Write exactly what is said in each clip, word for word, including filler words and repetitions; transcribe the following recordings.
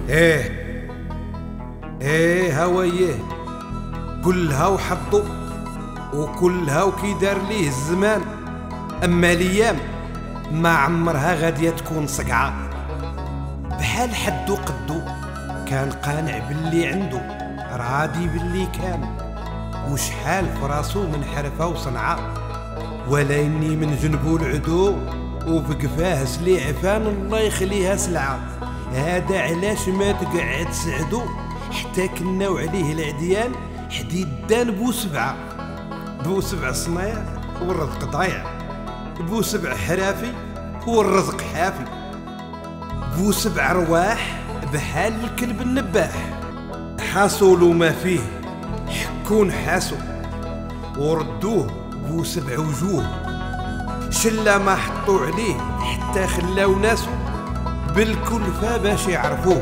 ايه ايه هوايه كلها وحظو وكلها وكيدار ليه الزمان، اما الايام ما عمرها غاديه تكون صقعه. بحال حدو قدو كان قانع باللي عنده، راضي باللي كان، وشحال فراسو من حرفه وصنعه، ولا اني من جنبو العدو وبقفاه سلي عفان الله يخليها سلعه. هذا علاش ما تقعد سعدو حتى كناو عليه العديان حديدان بو سبعه، بو سبع صنايع والرزق ضايع، بو سبع حرافي والرزق حافي، بو سبع رواح بحال الكلب النباح. حاصلوا ما فيه حكون حاسو وردوه بو سبع وجوه، شلا ما حطوا عليه حتى خلاو ناسو بالكلفة باش يعرفوه.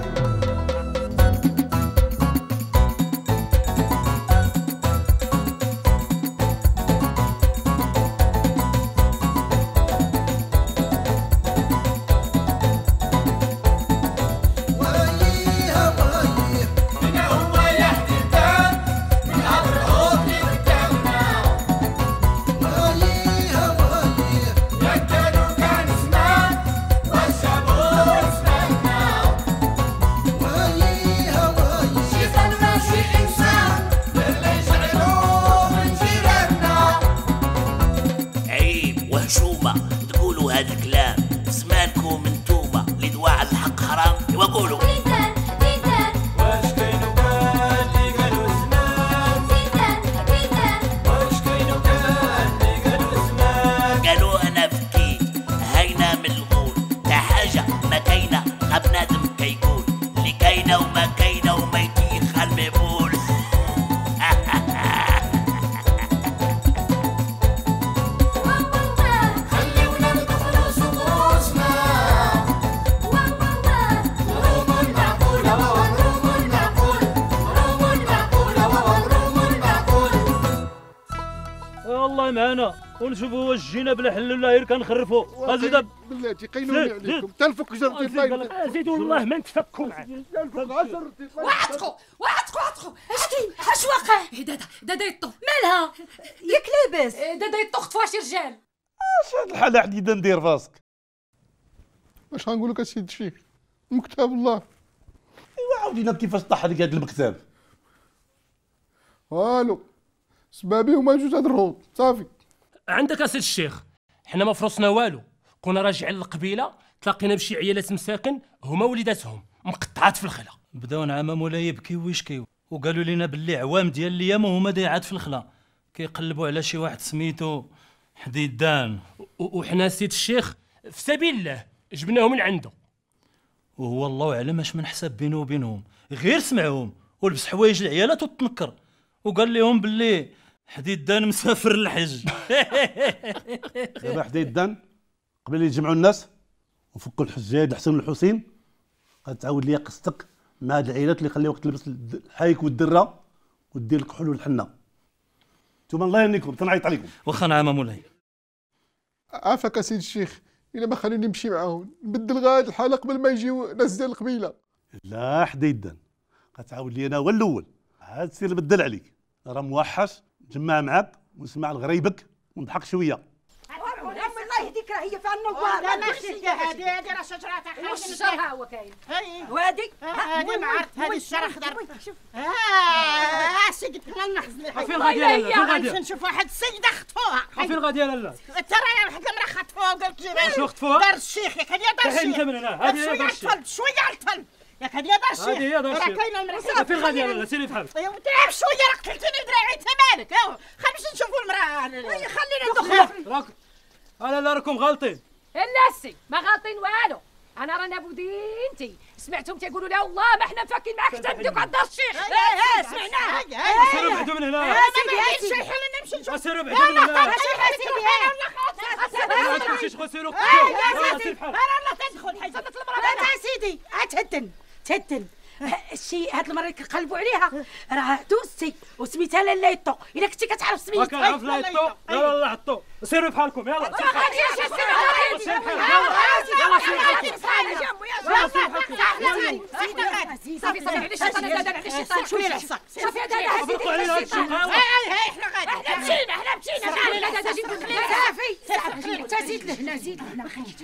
تقولوا هذا الكلام زمانكم انتوما اللي دواء الحق حرام. وقولوا هديدان هديدان واش كاين وكان اللي قالوا زمان، هديدان هديدان واش كاين وكان اللي قالوا زمان. قالوا انا فكيت هينا من الغول تا حاجه ما كاينه بنادم كيقول اللي كاينه وما كاينه وما يطيخ على الميبول. الله معانا ونشوفوا واش جينا بلا حل ولا غير كنخرفوا. ازيد بلاتي قينوني عليكم حتى الفك جرتي فايت. زيد والله ما نتفكوا معاك. وعدكوا وعدكوا وعدكوا اش كاين اش واقع؟ دادا دادا يطو مالها ياك لاباس؟ دادا يطو خطفوا شي رجال. اش هاد الحاله حديده ندير فاسك؟ واش غنقول لك اسيدي الشيخ المكتب الله. ايوا عاودينا كيفاش طاح هذيك هاد المكتب. والو سبابي هما جوج هاد الرهوط صافي. عندك اسيد الشيخ، حنا ما فرصنا والو، كنا راجعين للقبيله تلاقينا بشي عيالات مساكن هما وليداتهم مقطعات في الخلا. بداو نعمه مولاي يبكيو ويشكيو وقالوا لنا باللي عوام ديال الايام هما ضيعات في الخلا كيقلبوا على شي واحد سميتو حديدان. وحنا سيد الشيخ في سبيل الله جبناهم من عنده، وهو الله اعلم اش من حساب بينه وبينهم، غير سمعهم ولبس حوايج العيالات وتنكر وقال لهم باللي حديدان مسافر للحج. دابا حديدان قبل يجمعوا الناس وفكوا الحجاج الحسن والحسين غتعاود ليا قصتك مع هاد العائلات اللي خليوك تلبس الحايك والدره ودير الكحول والحنه. نتوما الله يهنيكم تنعيط عليكم. واخا نعم مولاي. عافاك اسيدي الشيخ، الا ما خلوني نمشي معاهم نبدل غاد الحاله قبل ما يجيو ناس ديال القبيله. لا حديدان غتعاود لي انا هو الاول، عاد سير نبدل عليك، راه موحش نجمع معاك ونسمع لغريبك ونضحك شويه. الله يهديك راه هي فيها النوار. لا ماشي هذه هذه راه شجره تاع خالد. واش الشجره هو كاين؟ هاي وهذيك هذه ما عرفت هذه الشجره خضر. اه سيدي بحال نحزن. فين غاديه لالا؟ فين غاديه؟ نشوف واحد السيده خطفوها. فين غاديه لالا؟ ترى واحد المراه خطفوها وقالت لي شنو خطفوها؟ دار الشيخ ياك هذه دار الشيخ. هذه هي دار الشيخ. شويه على الطفل ياك هذه دار الشيخ. هذه هي دار الشيخ. راه كاينه المراه. فين غاديه لالا؟ سيري بحال. ايوا تلعب شويه راك قتلتيني دراعي انت مالك؟ خلي باش نشوفوا المراه. خلينا ندخل. لا لا راكم غالطين. لا سي ما غالطين والو، انا رانا بودينتي سمعتهم تيقولوا لا والله ما حنا فاكين معاك حتى ندوك عند الشيخ. اه سمعناها. سيروا بعدوا من هنا. سيدي سيدي خلينا نمشي نشوف. سيروا بعدوا من هنا. سيدي ما تمشيش غير سيروا. يا سيدي انا لا تدخل حاجه المراه. يا سيدي تهدن تهدن الشيء هاد المره اللي كنقلبوا عليها راه دوزتي وسميتها لالا يطو. الا كنتي كتعرف سميتها ما كنعرف لا يطو لا لا حطو. سيروا بحالكم يلا. ما غاديش سير صافي صافي على الشيطان هذا على الشيطان شوفي العصا شوفي هذا هذا فرقوا علينا هاد الشيء احنا غادي احنا مشينا احنا مشينا هذا جيب الخليل صافي صافي انت زيد لهنا زيد لهنا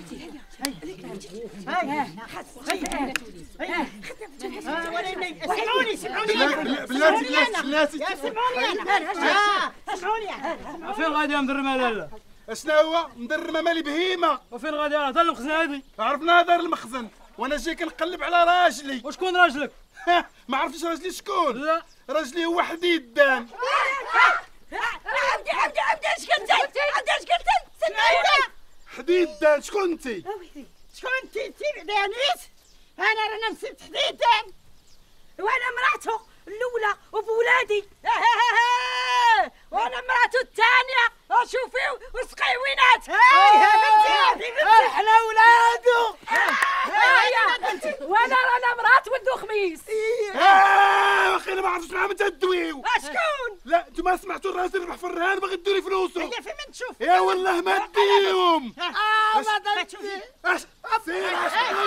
سمعوني سمعوني بلاتي بلاتي سمعوني انا سمعوني انا فين غادي يا مدرمه لالا؟ اشنا هو مدرمه مالي بهيمه. وفين غادي هذا المخزن هادي؟ عرفنا دار المخزن وانا جاي كنقلب على راجلي. وشكون راجلك؟ ما عرفتش راجلي شكون؟ لا راجلي هو حديدان. عبدي عبدي عبدي اش قلتي عبدي اش قلتي سمعوني حديدان شكون انتي؟ شكون انت انت بعدا نيت انا رانا نسيت حديدان وانا مراته الاولى وبولادي وانا مراته الثانيه شوفي وسقيوينات احنا ولادو وانا رانا مرات ولدو خميس. اه واخا ما عرفتش معاهم تدويو. شكون؟ لا انتو ما سمعتوا الراجل ربح في الرهان باغي ديري فلوسو. هي في من تشوف يا والله ما ديهم. اه ما تشوفي اش سير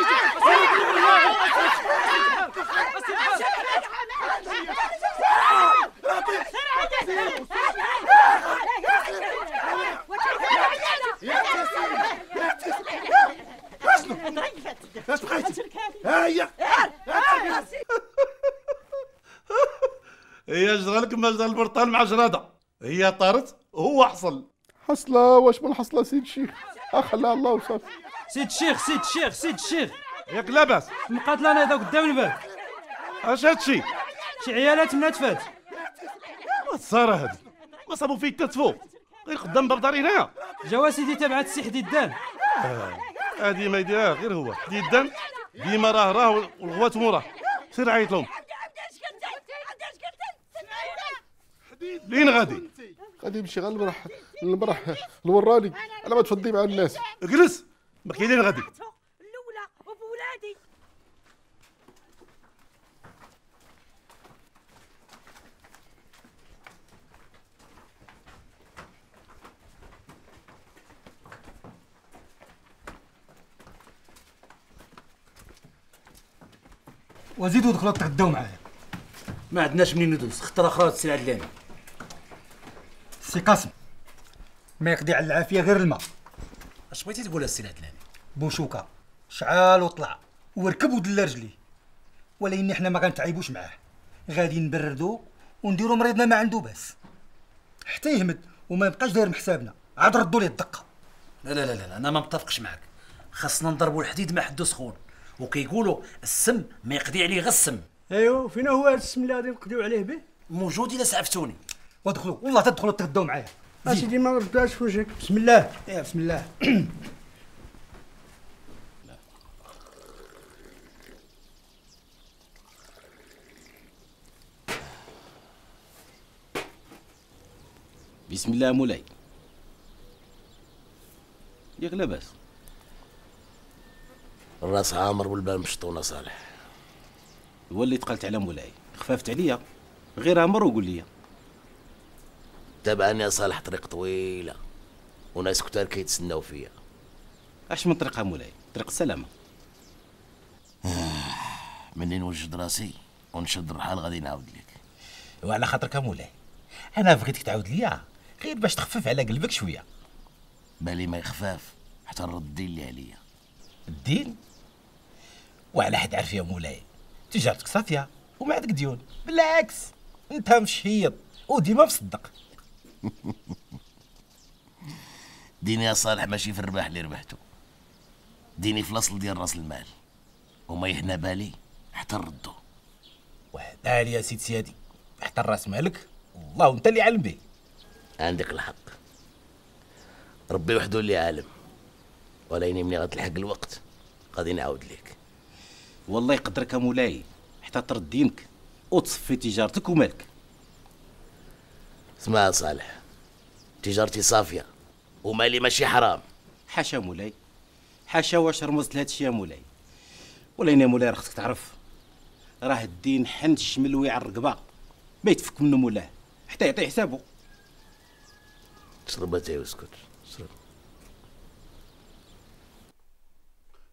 اش بغيتي؟ هيا هي جرالك ما جرى البرطان مع جراده، هي طارت وهو حصل. حصله واش من حصله سيد الشيخ؟ اخلى الله وصافي. سيد الشيخ سيد الشيخ سيد الشيخ ياك لاباس مقاتل انا هذا قدام الباب. اش هادشي؟ شي عيالات من تفات. الصاره هادي ما صابوا فيك تتفو غير قدام باب داري هنايا. جوا سيدي تبعت السي حديدان. هادي ما يديرها غير هو حديدان ديما راه راه والغوات موراه. سير عيط لهم. لين غادي؟ غادي يمشي غير المرح المرح الوراني على ما تفضي مع الناس. اجلس ما كاينين غادي. الاولى وبولادي وزيدوا دخلوا تغداو معايا. ما عندناش منين ندوز، خطره اخرى السي العدلاني. سي قاسم ما يقضي على العافيه غير الماء. اش بغيتي تقول السي العدلاني؟ بوشوكه شعال وطلع وركب ودلا رجليه، ولكن حنا ما غنتعيبوش معاه، غادي نبردو ونديرو مريضنا ما عنده باس حتى يهمد وما يبقاش داير حسابنا، عاد ردوا ليه الدقه. لا لا لا لا انا ما متفقش معاك، خاصنا نضربوا الحديد ما حدو سخون، وكيقولوا السم ما يقضي عليه غير السم. ايوا فينا هو هذا السم اللي غادي نقضيو عليه به؟ موجود الا سعفتوني. ودخلوا والله تدخلوا تغداو معايا. اسيدي ما رداش في وجهك. بسم الله. يا بسم الله. بسم الله مولاي. ياك لاباس؟ الراس عامر والبال مشطونه صالح. هو اللي تقلت على مولاي، خفافت عليا غير امر وقول لي. تابعني يا صالح، طريق طويله وناس كتار كيتسناو فيا. اش من طريقه مولاي؟ طريق السلامه. منين نوجد راسي ونشد الرحال غادي نعاود لك. وعلى خاطرك مولاي انا بغيتك تعاود ليا غير باش تخفف على قلبك شويه. بالي ما يخفاف حتى نرد الدين اللي عليا. الدين؟ وعلى حد عارف يا مولاي تجارتك صافيه وما عندك ديون، بالعكس انت مشهيط وديما مصدق. ديني يا صالح ماشي في الرباح اللي ربحته، ديني في الاصل ديال راس المال، وما يهنا بالي حتى نردو. وهذا يا سيد سيادي حتى راس مالك والله وانت اللي عالم به. عندك الحق، ربي وحده اللي عالم، ولكن مني غتلحق الوقت غادي نعاود لك. والله يقدرك يا مولاي حتى ترد دينك وتصفي تجارتك ومالك. اسمع يا صالح، تجارتي صافيه ومالي ماشي حرام. حاشا مولاي، حاشا واش رمزت لهذا الشيء يا مولاي. ولكن يا مولاي راه خصك تعرف راه الدين حنش ملوي على الرقبه ما يتفك منه مولاه حتى يعطي حسابه. شرب اتاي واسكت، شرب.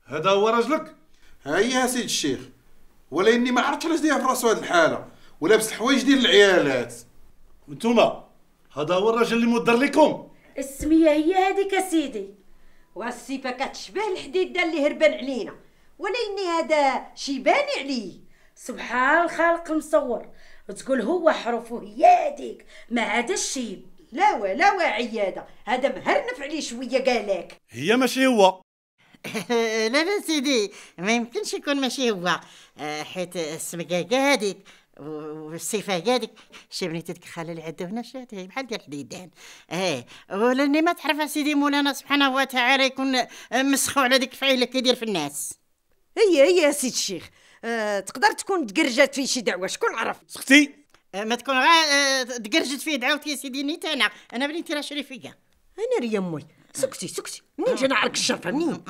هذا هو راجلك؟ هيا سيد الشيخ، ولا اني ما عرفتش علاش داير في راسو هاد الحاله ولابس الحوايج ديال العيالات. وانتوما هذا هو الراجل اللي مدر لكم؟ السميه هي هذيك اسيدي. والسيفه كتشبه الحديده اللي هربان علينا، ولا اني هذا شيباني عليه. سبحان الخالق المصور، وتقول هو حروفه هي هذيك ما عدا الشيب. لا ولا وا عياده، هذا مهرنف عليه شويه قالك. هي ماشي هو. لا لا سيدي، ما يمكنش يكون ماشي هو، حيت السمكاكه هذيك والصفه هذيك شبني تتدخل العدو هنا شاتي بحال ديال حديدان. اه ولاني ما تعرف سيدي مولانا سبحانه وتعالى يكون مسخو على ديك الفعيله كيدير في الناس. هي هي يا سيد الشيخ، أه تقدر تكون تقرجات في شي دعوه، شكون عرف؟ سختي أه ما تكون غا تقرجت فيه دعوتي يا سيدي نيت انا انا بنيتي راه شريفيه. انا ريا امي. سكتي سكتي، منين جا نعرك الشرفه منين؟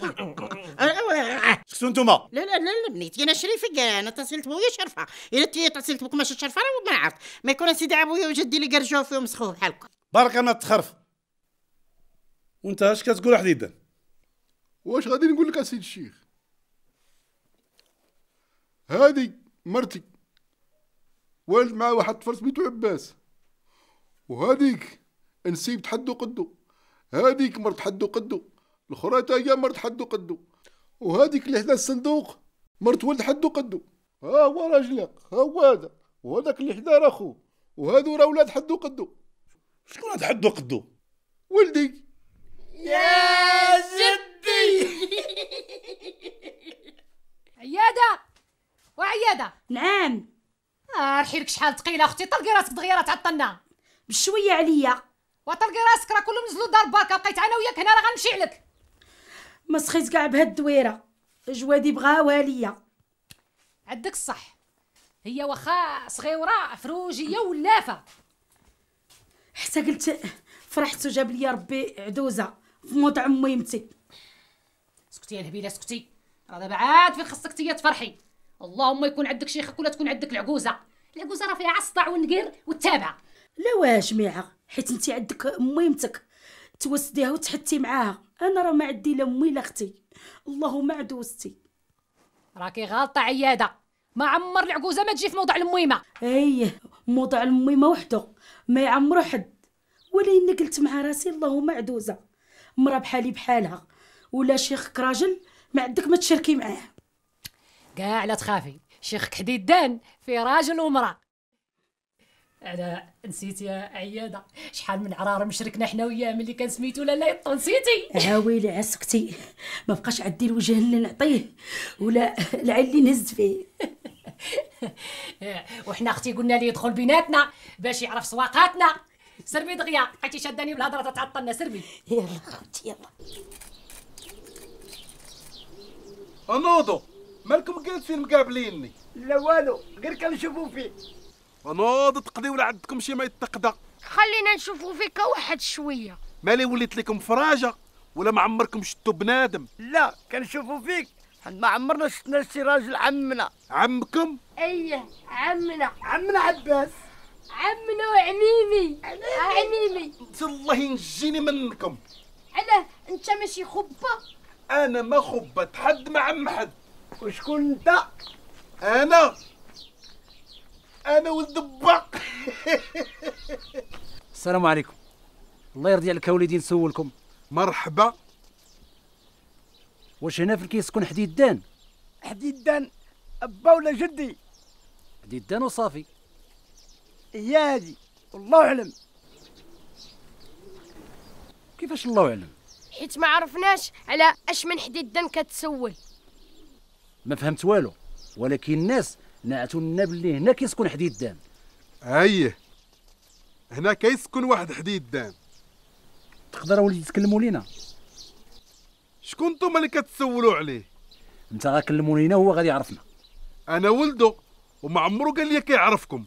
سكتوا نتوما. لا لا لا بنيتي انا شريفيه، انا اتصلت بويا شرفه، الا تي اتصلت بك ماشي شرفه راه ما نعرف، ما يكون سيدي ابويا وجدي اللي قرجوه فيه ومسخوه بحالكم. بارك ما تخرف. وانت اش كتقول حديدا؟ واش غادي نقول لك اسيد الشيخ؟ هادي مرتي والد مع واحد الطفل سميتو عباس، وهاديك نسيب حدو قدو، هاديك مرت حدو قدو، الاخرى تا هي مرت حدو قدو، وهاديك اللي حدا الصندوق مرت ولد حدو قدو. ها هو راجلك، ها هو هذا، وهذاك اللي حدا راه خوه، وهادو راه ولاد حدو قدو. شكون هاد حدو قدو؟ ولدي. يا جدي. عياده وعياده. نعم. اه رحيلك شحال ثقيله اختي، طلقي راسك دغيا راه تعطلنا. بشويه عليا. وطلقي راسك راه كلهم نزلوا دار بركه، بقيت انا وياك هنا راه غنمشي عليك. ما سخيت كاع بهاد الدويره، جوادي بغاوها ليا. عندك الصح، هي واخا صغيره فروجيه ولافه. حتى قلت فرحت وجاب لي ربي عدوزه في مطعم ميمتي. سكتي يا الهبيله سكتي، راه دابا عاد فين خصك تيا تفرحي. اللهم يكون عندك شيخك ولا تكون عندك العجوزه. العجوزه راه فيها عصطع والنقير والتابعه. لا واش ميعه، حيت انت عندك ميمتك توسديها وتحتي معاها، انا راه ما عندي لا امي لا اختي، اللهم عدوزتي. راكي غالطه عياده، ما عمر العجوزه ما تجي في موضع الميمه. ايه موضع الميمه وحده ما يعمرو حد، ولكن قلت مع راسي اللهم عدوزه، مرا بحالي بحالها، ولا شيخك راجل ما عندك ما تشاركي معاه. كاع لا تخافي، شيخك حديدان في راجل ومراه. انا نسيت يا عياده، شحال من عرار مشركنا حنا وياه ملي كان سميتو لالا يطو، نسيتي؟ عاويلي عسكتي، ما بقاش عندي الوجه اللي نعطيه ولا العين اللي نهز فيه. وحنا اختي قلنا ليه يدخل بيناتنا باش يعرف سواقاتنا. سربي دغيا، بقيتي شاداني بالهضره تعطلنا. سربي يلا خوتي يلا. انوضو مالكم جالسين مقابليني؟ لا والو، غير كنشوفو فيك. انوض تقضي ولا عندكم شي ما يتقضى؟ خلينا نشوفو فيك واحد شويه. مالي وليت لكم فراجه ولا ما عمركم شفتوا بنادم؟ لا كنشوفو فيك، حنا ما عمرنا شفنا شي راجل. عمنا. عمكم؟ ايه عمنا. عمنا عباس. عمنا وعميمي. عميمي. الله ينجيني منكم. علاه انت ماشي خبه؟ انا ما خبت حد ما عم حد. وشكون انت؟ انا انا ولد با. السلام عليكم. الله يرضي عليك وليدي نسولكم. مرحبا. واش هنا في كيسكن حديدان؟ حديدان ابا ولا جدي؟ حديدان وصافي. هي هادي والله اعلم. كيفاش الله اعلم؟ حيت ما عرفناش على اش من حديدان كتسول. ما فهمت والو، ولكن الناس نعتوا لنا باللي هنا كيسكن حديدان. اييه هنا كيسكن واحد حديدان. تقدر وليدي تكلموا لينا؟ شكون نتوما اللي كتسولوا عليه؟ انت غاكلموا لينا وهو غادي يعرفنا. انا ولدو وما عمرو قال لي كيعرفكم.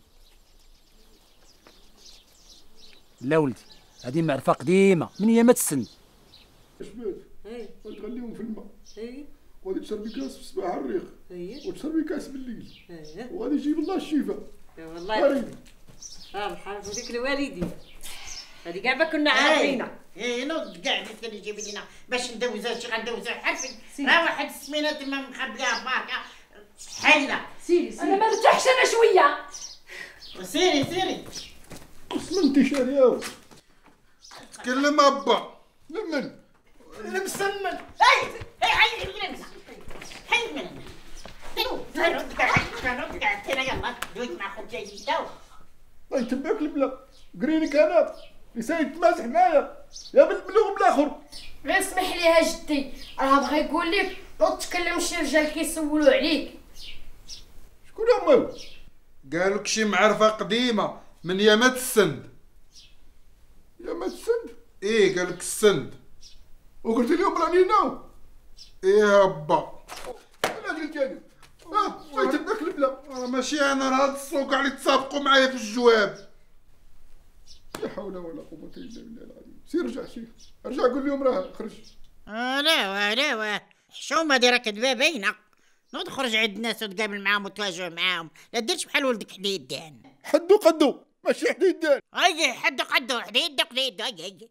لا ولدي، هذه معرفه قديمه من ايام السن. اش بات؟ غادي تخليهم في الماء، وغادي تشربي كاس في الصباح على الريق، وتشربي كاس بالليل، وغادي يجيب الله الشفاء. والله اه الحرف وديك الوالدين هذه كاع ما كنا عارفينها. ايه نوض كاع اللي كان يجيب لنا باش ندوزها شي غندوزها حرفي. راه واحد السمينه تما مخبيها باركه حله. سيري سيري انا ما نرتاحش انا شويه. سيري سيري سمنتي شارياو. تكلم ابا لمن المسمن. هاي هاي حي من حي من نرد كاع نرد كاع كاين يلا دويت مع خوك جاي داو. الله يتبعك البلا قرينك انا لساني تماسح معايا يا بنت بلوغ بالاخر. غير اسمح لي يا جدي راه بغا يقول لك ما تكلمش شي رجال كيسولوا عليك. شكون هما؟ قالوك شي معرفه قديمه من يامات السند. يامات السند؟ ايه قالك السند وقلت لهم راني ناو. ايه هبا انا قلت يعني اه ما يتبعك البلا. راه ماشي انا راه هاد السوق اللي تسابقوا معايا في الجواب. لا حول ولا قوه الا بالله العظيم. سير رجع شيخ رجع قول لهم راه خرج. اه لا لا حشومه هادي راه كدبه باينه. نوض خرج عند الناس وتقابل معاهم وتواجه معاهم. لا ديرش بحال ولدك حديدان. حدو قدو ماشي حديدان. اي حدو قدو حديدو قديدو اي اي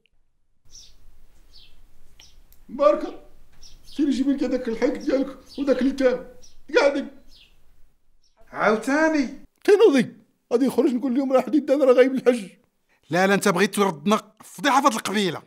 باركه. سير جيب لك هذاك الحيك ديالك وداك التام قاعد عاوتاني تنوضي غادي نخرج نقول لهم راه حديدان راه غايب الحج. لا لا انت بغيت تردنا فضيحه في هاد القبيله.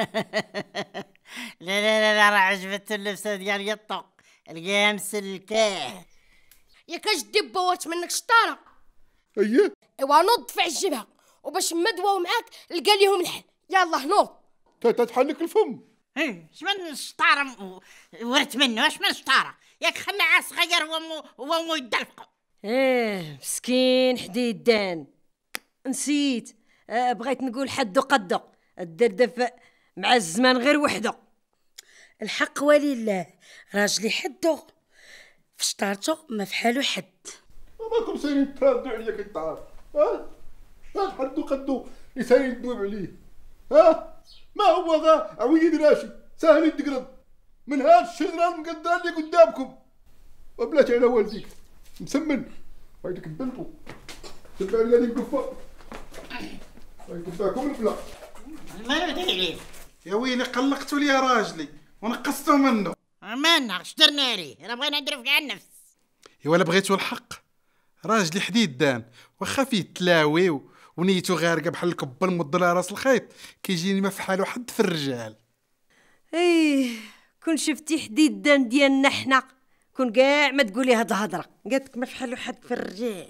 لا لا لا لا راه عجبت اللبسه ديال يطو لقاها مسلكاه. ياك اجدي بوات منك شطاره. اييه ايوا نوض دفع الجبهه وباش مدواو معاك لقى ليهم الحل. يلاه نوض. تتحنك الفم. ايه شمن شطاره ورث منه اش من شطاره ياك خمعه صغير وامو وامو يدلفقوا. ايه مسكين حديدان نسيت. آه بغيت نقول حدو قدو الدردف مع الزمان غير وحده. الحق ولله راجلي حدو في شطارته ما فحالو حد. ماكم سايرين تردوا عليا كالطعام. ها ها حدو قدو اللي سايرين تدوب عليه. ها ما هو غا عويد راشي ساهل يتقرض من هاد الشجره المقدره اللي قدامكم. وبلاتي على والديك مسمن هايديك البنتو تبع لي هذيك القفه هاي تبعكم البلا. ما ندير عليه يا ويلي قلقتوا لي راجلي ونقصتوا منه. مالنا اش درنا عليه راه بغينا نديرو في كاع النفس. يا ولا بغيتوا الحق راجلي حديدان واخا فيه تلاوي ونيتو غارقه بحال الكبه المضله راس الخيط كيجيني ما فحالو حد في الرجال. ايه كون شفتي حديدان ديالنا حنا كون كاع ما تقولي هاد الهضره قالت ما فحالو حد في الرجال.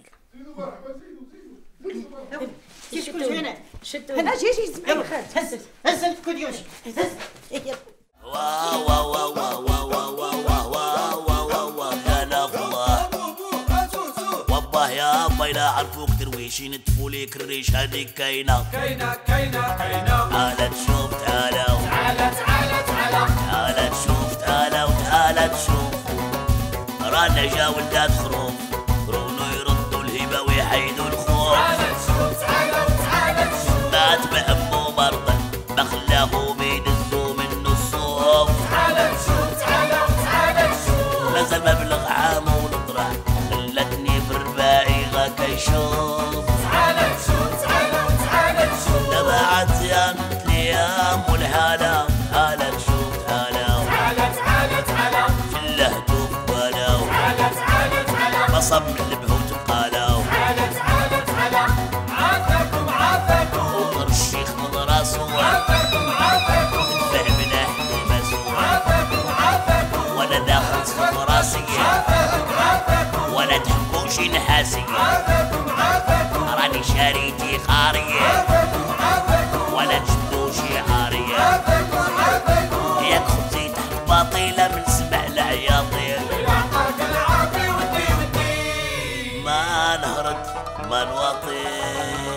شكون هنا شدو هنا جي جي سمعي هز هز الكوديوش هز واو واو واو واو واو واو واو واو يا الله والله يا با إلا عرفوك درويشي نتفوا ليك الريش هذيك كاينه كاينه كاينه كاينه. تعال تشوف تعالوا تعال تعال تعال تعال تشوف تعالوا تعال تشوف رانا جا ولدات خروف رونو يردوا الهبه ويحيدوا الخوف. تعال تشوف تعال تعال تشوف مات بأمه مرضى ما خلاهم يدزوا منه الصوف. تعال تشوف تعال تعال تشوف نزل مبلغ عام ونطرح خلتني في الرباعي غا كيشوف. تعال تشوف تعال تعال تشوف تبعت زيانة الأيام والهلا هلا تشوف هلا تعال تعال تعال في اللهدوف ولو تعال تعال تعال بصم البهوت بقالو تعال تعال تعال عافاكم عافاكم ومر الشيخ من راسو عافاكم عافاكم تدفع من أهل مسؤول عافاكم عافاكم ولا داخل صف راسي عافاكم عافاكم ولا تحكوشي نحاسي عافاكم عافاكم راني شاريتي خارية عافاكم عافاكم ولا تشدوشي عارية عافاكم عافاكم ياك خبزي تحت باطيلة من سمع العياطير يعطاك العافية ودي ودي ما نهرد ما نواطير.